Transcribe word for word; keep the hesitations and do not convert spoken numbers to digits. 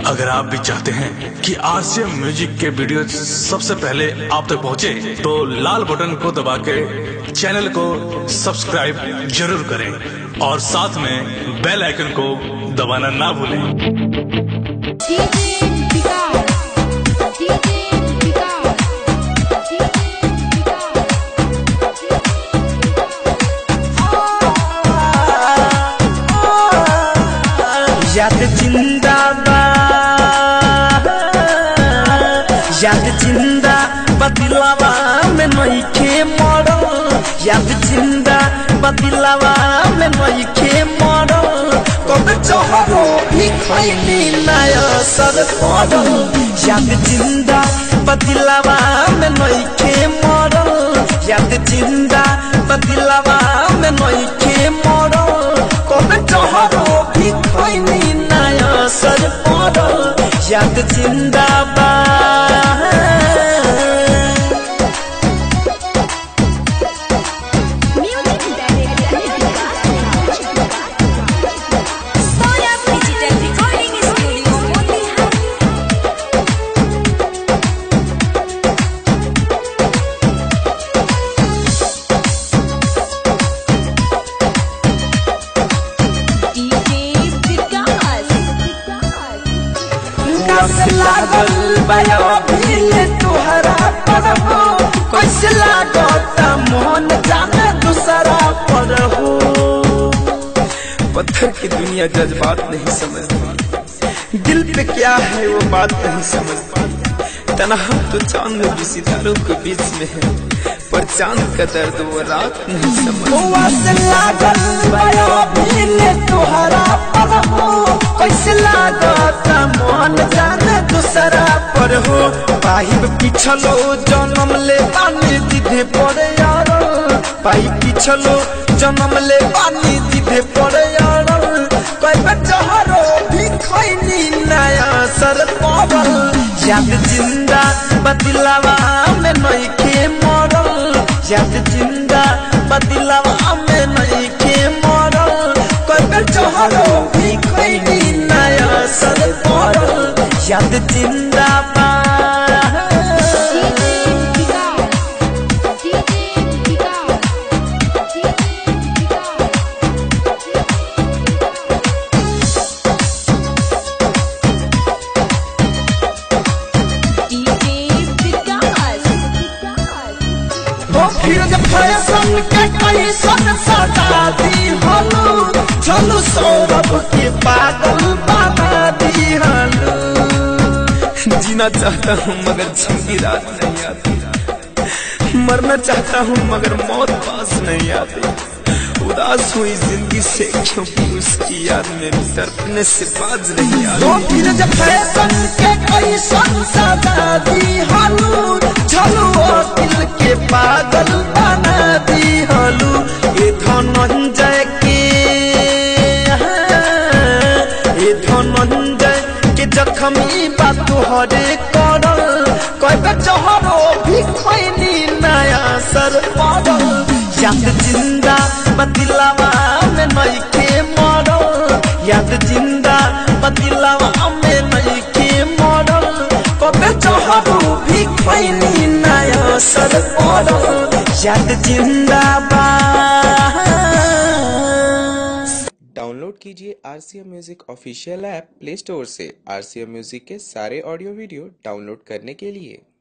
अगर आप भी चाहते हैं कि आरसीएम म्यूजिक के वीडियो सबसे पहले आप तक पहुंचे, तो लाल बटन को दबा के चैनल को सब्सक्राइब जरूर करें और साथ में बेल आइकन को दबाना ना भूलें। याद जिंदाबाद, याद जिंदा बदिलावा में नइखे मरल, याद जिंदा बदिलावा में नइखे मरल, कब जहरो भी खैनी नया सर पड़ल, याद जिंदा बदिलावा में नइखे मरल, याद जिंदा बदिलावा में नइखे मरल, कब जहरो भी खैनी नया सर पड़ल, याद जिंदाबाद। लागल बायो भीले तुहरा पर हो, कैसे लागता मोहन जाने दूसरा पर हो। पत्थर की दुनिया जज्बात नहीं समझती, दिल पे क्या है वो बात नहीं समझती, तन्हा तो चांद भी सितारों के बीच में है, पर चांद का दर्द वो रात नहीं समझती। लागल बायो भीले तुहरा पर हो, कैसे लागता मोहन जाने दूसरा पर हो। पाइब पिछलो जन्म ले पानी जिधे पड़े यार, पाइब पिछलो जन्म ले पानी जिधे पड़े यार, कोई बचहरो भी खैनी नया सर पड़ल, याद जिंदा बदिलावा में नइखे मरल, याद जिंदा बदिलावा में नइखे मरल, कोई बचहरो भी खैनी नया सर पड़ल, याद जिंदाबाद। फिर जब फैशन के कैसन सजा दी हलू, चलू सौरभ के पागल बना दी हलू। जीना चाहता हूँ मगर जिंदगी रात नहीं आती, मरना चाहता हूँ मगर मौत पास नहीं आती, उदास हुई जिंदगी से क्योंकि उसकी याद में तड़पने से बाज नहीं आती। तो फिर जब फैशन के कैसन सजा दी हलू, चलू दिल के पागल बना दी हलू। ये धनंजय के, ये धनंजय के जख्मी बात तुहरे करल, कोई बचहरो भी खैनी नया सर पड़ल, याद जिंदा बदिलावा में नइखे मरल, याद जिंदा बदिलावा में नइखे मरल, कबे जहरो भी खैनी नया सर पड़ल, याद जिंदाबाद। डाउनलोड कीजिए RCM music official app play store से आरसीएम म्यूजिक के सारे ऑडियो वीडियो डाउनलोड करने के लिए।